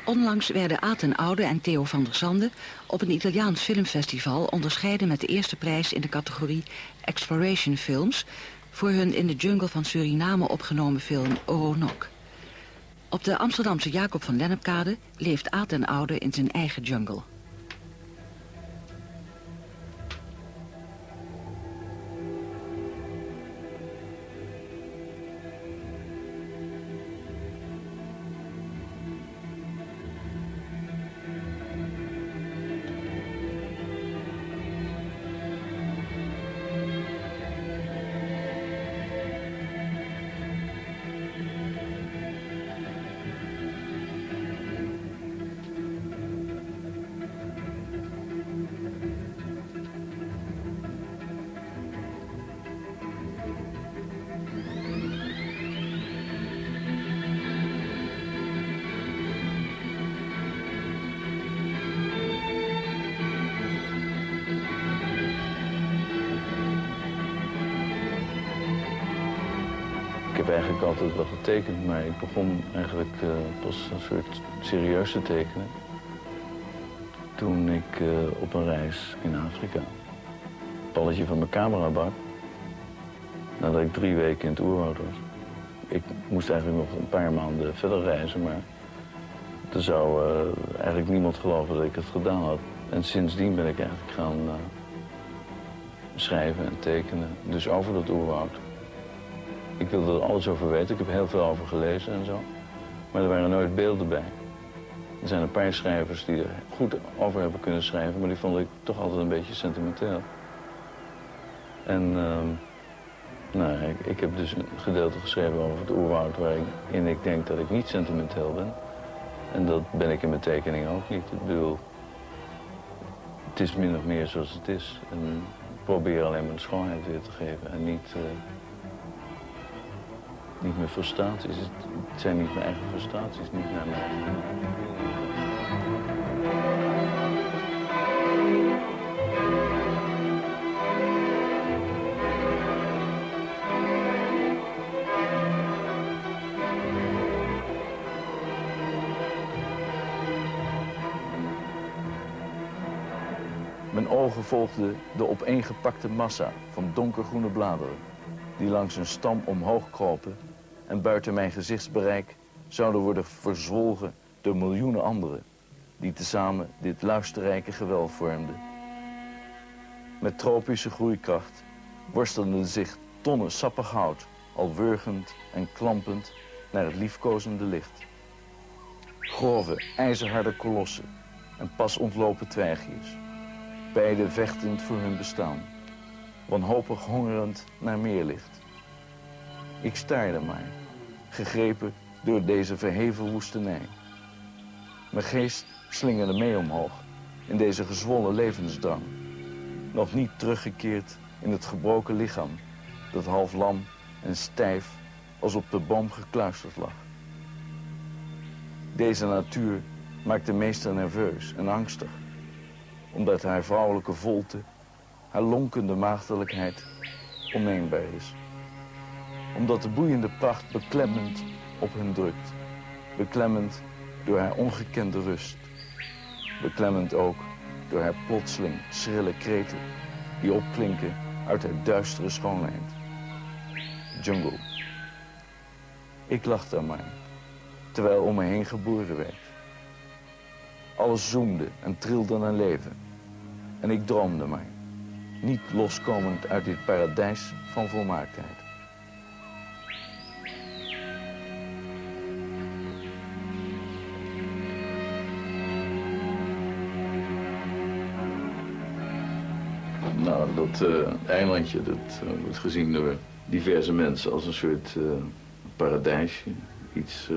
Onlangs werden Aad ten Oude en Theo van der Sande op een Italiaans filmfestival onderscheiden met de eerste prijs in de categorie Exploration Films voor hun in de jungle van Suriname opgenomen film Oronok. Op de Amsterdamse Jacob van Lennepkade leeft Aad ten Oude in zijn eigen jungle. Ik heb eigenlijk altijd wel getekend, maar ik begon eigenlijk pas een soort serieus te tekenen toen ik op een reis in Afrika het balletje van mijn camera bak nadat ik 3 weken in het oerwoud was. Ik moest eigenlijk nog een paar maanden verder reizen, maar er zou eigenlijk niemand geloven dat ik het gedaan had. En sindsdien ben ik eigenlijk gaan schrijven en tekenen, dus over dat oerwoud. Ik wilde er alles over weten, ik heb heel veel over gelezen en zo. Maar er waren nooit beelden bij. Er zijn een paar schrijvers die er goed over hebben kunnen schrijven, maar die vond ik toch altijd een beetje sentimenteel. En nou, ik heb dus een gedeelte geschreven over het oerwoud waarin ik denk dat ik niet sentimenteel ben. En dat ben ik in mijn tekening ook niet. Ik bedoel, het is min of meer zoals het is. En ik probeer alleen maar de schoonheid weer te geven en niet mijn frustraties. Het zijn niet mijn eigen frustraties, niet naar mij. Mijn ogen volgden de opeengepakte massa van donkergroene bladeren die langs een stam omhoog kropen en buiten mijn gezichtsbereik zouden worden verzwolgen door miljoenen anderen die tezamen dit luisterrijke gewelf vormden. Met tropische groeikracht worstelden zich tonnen sappig hout al wurgend en klampend naar het liefkozende licht. Grove, ijzerharde kolossen en pas ontlopen twijgjes, beide vechtend voor hun bestaan, wanhopig hongerend naar meer licht. Ik staarde maar, gegrepen door deze verheven woestenij. Mijn geest slingerde mee omhoog in deze gezwollen levensdrang, nog niet teruggekeerd in het gebroken lichaam dat half lam en stijf als op de boom gekluisterd lag. Deze natuur maakt de meester nerveus en angstig, omdat haar vrouwelijke volte, haar lonkende maagdelijkheid onneembaar is. Omdat de boeiende pracht beklemmend op hen drukt. Beklemmend door haar ongekende rust. Beklemmend ook door haar plotseling schrille kreten die opklinken uit haar duistere schoonheid. Jungle. Ik lag daar maar, terwijl om me heen geboren werd. Alles zoemde en trilde naar leven. En ik droomde maar, niet loskomend uit dit paradijs van volmaaktheid. Nou, dat eilandje, dat wordt gezien door diverse mensen als een soort paradijsje. Iets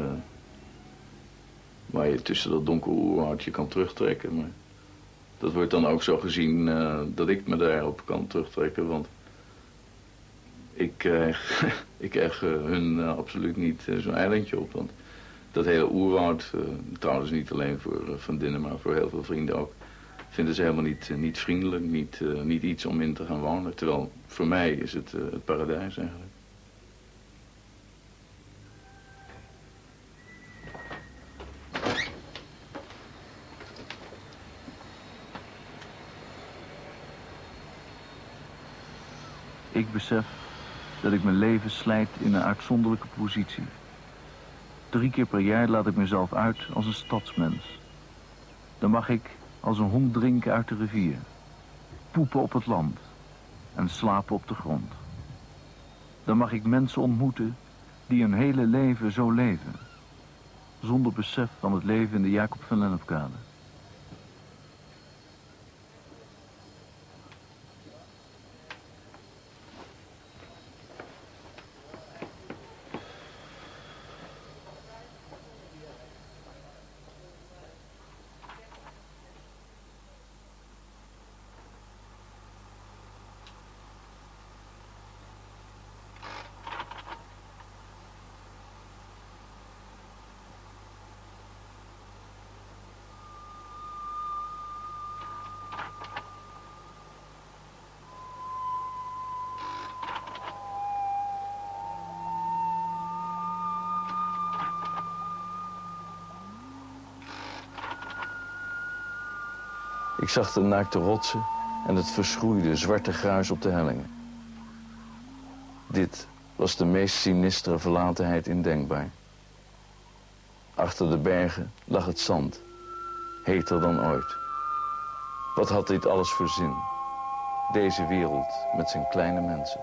waar je tussen dat donkere oerwoudje kan terugtrekken. Maar dat wordt dan ook zo gezien dat ik me daarop kan terugtrekken, want ik krijg hun absoluut niet zo'n eilandje op. Want dat hele oerwoud, trouwens niet alleen voor vriendinnen, maar voor heel veel vrienden ook, vinden ze helemaal niet vriendelijk, niet iets om in te gaan wonen. Terwijl voor mij is het het paradijs eigenlijk. Ik besef dat ik mijn leven slijt in een uitzonderlijke positie. 3 keer per jaar laat ik mezelf uit als een stadsmens. Dan mag ik als een hond drinken uit de rivier, poepen op het land en slapen op de grond. Dan mag ik mensen ontmoeten die hun hele leven zo leven, zonder besef van het leven in de Jacob van Lennepkade. Ik zag de naakte rotsen en het verschroeide zwarte gruis op de hellingen. Dit was de meest sinistere verlatenheid indenkbaar. Achter de bergen lag het zand, heter dan ooit. Wat had dit alles voor zin? Deze wereld met zijn kleine mensen.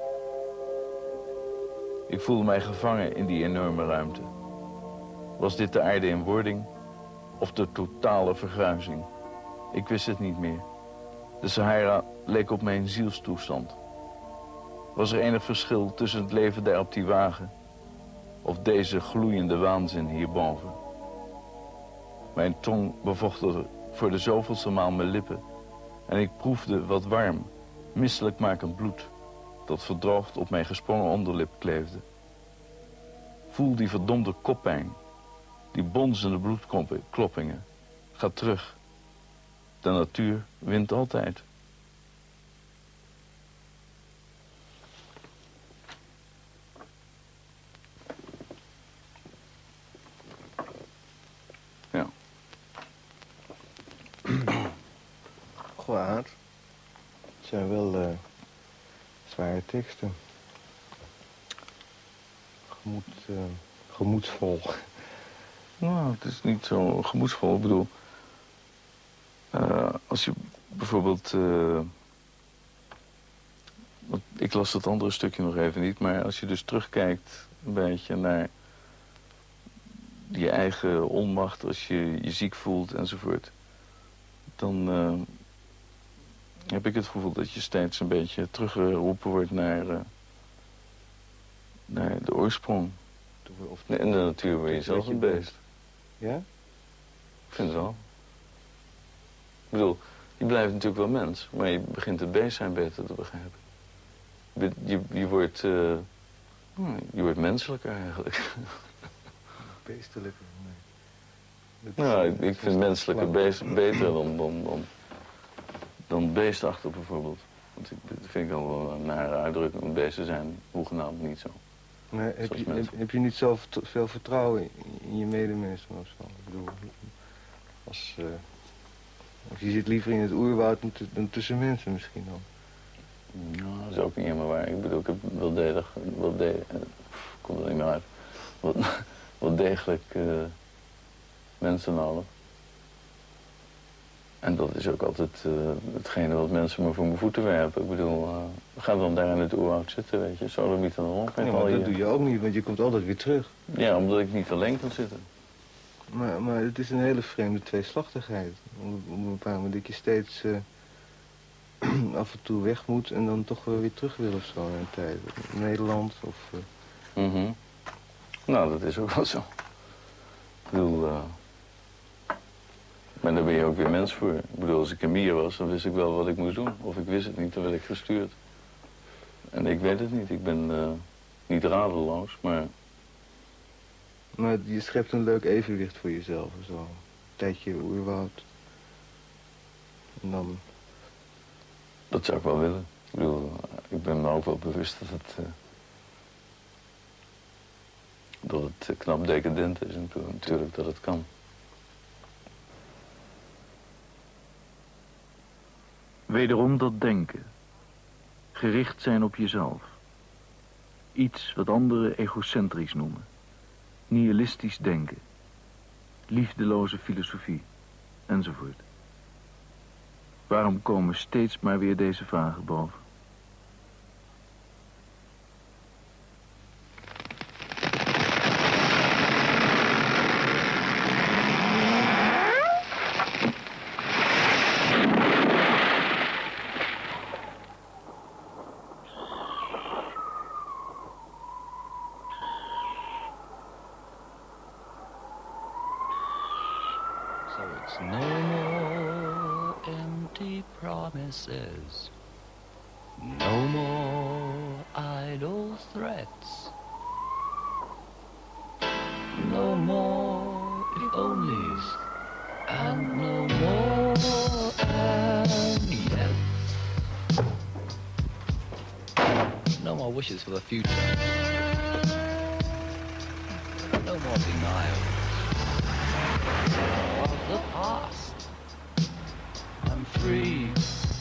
Ik voelde mij gevangen in die enorme ruimte. Was dit de aarde in wording of de totale vergruizing? Ik wist het niet meer. De Sahara leek op mijn zielstoestand. Was er enig verschil tussen het leven daar op die wagen of deze gloeiende waanzin hierboven? Mijn tong bevochtigde voor de zoveelste maal mijn lippen en ik proefde wat warm, misselijkmakend bloed dat verdroogd op mijn gesprongen onderlip kleefde. Voel die verdomde koppijn, die bonzende bloedkloppingen. Ga terug. De natuur wint altijd. Ja. Goh, Aad. Het zijn wel zware teksten. Gemoedsvol. Nou, het is niet zo gemoedsvol. Ik bedoel, als je bijvoorbeeld... want ik las dat andere stukje nog even niet, maar als je dus terugkijkt een beetje naar je eigen onmacht, als je je ziek voelt enzovoort, dan heb ik het gevoel dat je steeds een beetje teruggeroepen wordt naar de oorsprong. In de natuur word je zelf een beest. Ja? Ik vind het wel. Ik bedoel, je blijft natuurlijk wel mens, maar je begint het beest zijn beter te begrijpen. Je wordt menselijker eigenlijk. Beestelijker, nee. Nou, ik vind menselijker beter dan beestachtig bijvoorbeeld. Want dat vind ik al wel een nare uitdrukking, want beesten zijn hoegenaamd niet zo. Maar heb je niet zo veel vertrouwen in je medemensen of zo? Ik bedoel, als je zit liever in het oerwoud dan tussen mensen misschien dan. Nou, dat is ook niet helemaal waar. Ik bedoel, ik heb komt er niet meer uit. Wel degelijk mensen nodig. En dat is ook altijd hetgene wat mensen me voor mijn voeten werpen. Ik bedoel, we gaan dan daar in het oerwoud zitten, weet je. Zo niet aan de rond. Ja, maar dat doe je ook niet, want je komt altijd weer terug. Ja, omdat ik niet alleen kan zitten. Maar het is een hele vreemde tweeslachtigheid. Op een bepaald moment dat je steeds af en toe weg moet en dan toch weer terug wil of zo in een tijd. Nederland of... Nou, dat is ook wel zo. Ik bedoel, maar daar ben je ook weer mens voor. Ik bedoel, als ik een mier was, dan wist ik wel wat ik moest doen. Of ik wist het niet, dan werd ik gestuurd. En ik weet het niet. Ik ben niet radeloos, maar... Maar je schept een leuk evenwicht voor jezelf en zo. Een tijdje oerwoud. En dan... Dat zou ik wel willen. Ik bedoel, ik ben me ook wel bewust dat het knap decadent is natuurlijk dat het kan. Wederom dat denken. Gericht zijn op jezelf. Iets wat anderen egocentrisch noemen. Nihilistisch denken. Liefdeloze filosofie. Enzovoort. Waarom komen steeds maar weer deze vragen boven? So it's no more empty promises, no more idle threats, no more if-onlys, and no more and yet. No more wishes for the future, no more denial of the past. I'm free